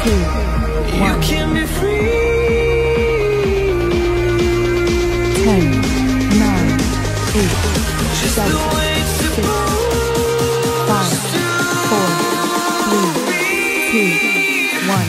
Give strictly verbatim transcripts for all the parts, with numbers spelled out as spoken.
two, one. Ten, nine, eight, seven, six, five, four, three, two, one.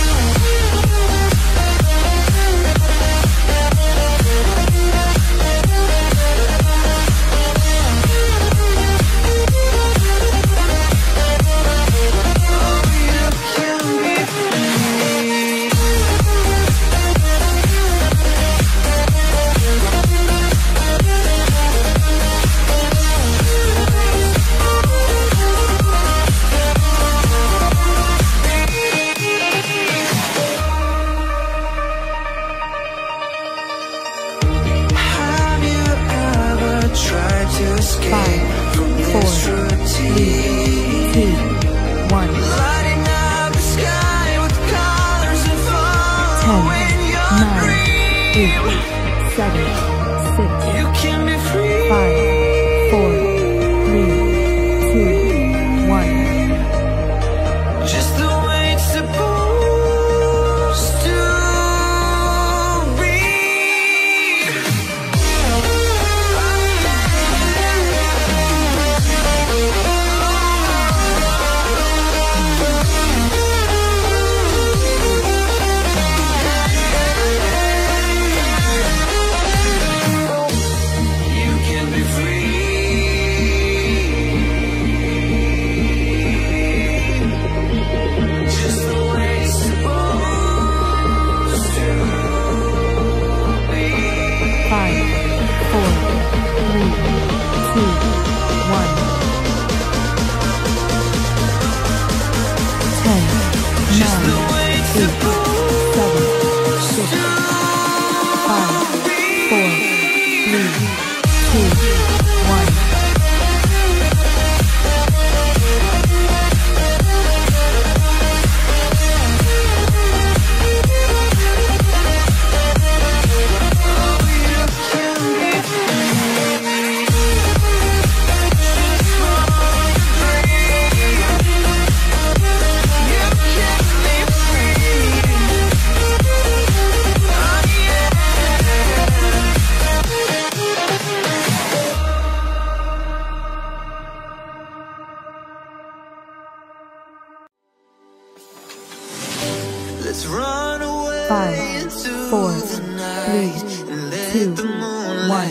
Five, four, three, two, one.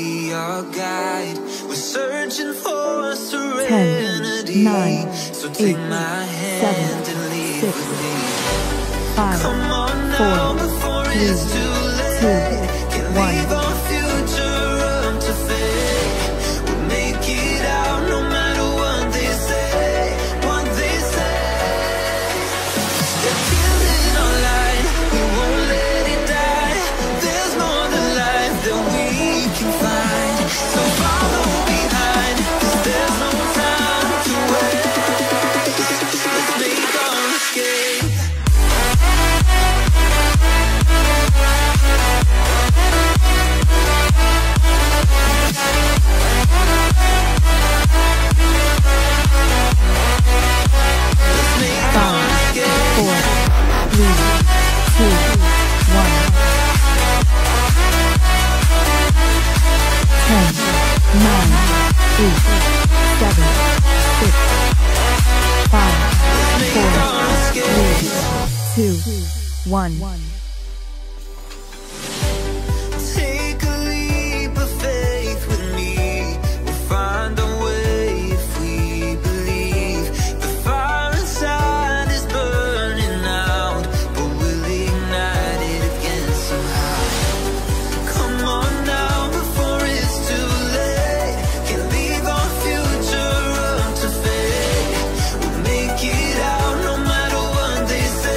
Ten, nine, eight, seven, six, five, four, three, two, one. Two, one. Take a leap of faith with me. We'll find a way if we believe. The fire inside is burning out, but we'll ignite it again somehow. Come on now before it's too late. Can't leave our future up to fate. We'll make it out no matter what they say.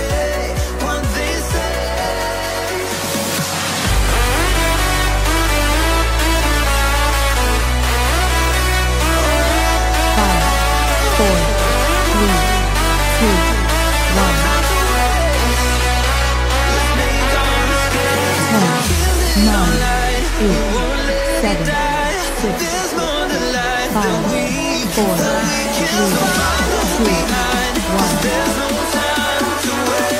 Four, three, two, one.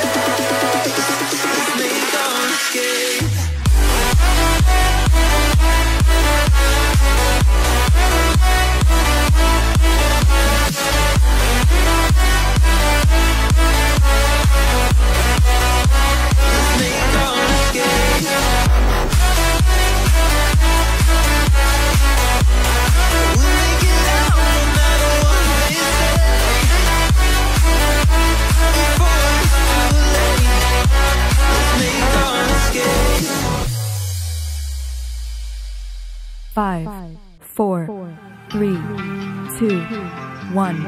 five, four, three, two, one.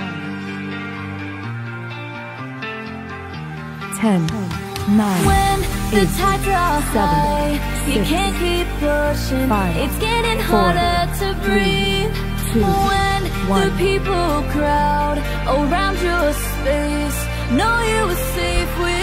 ten, nine, When the eight, tides are seven, high, you six, can't keep pushing. five, It's getting four, harder to breathe. two, When one. the people crowd around your space, know you were safe with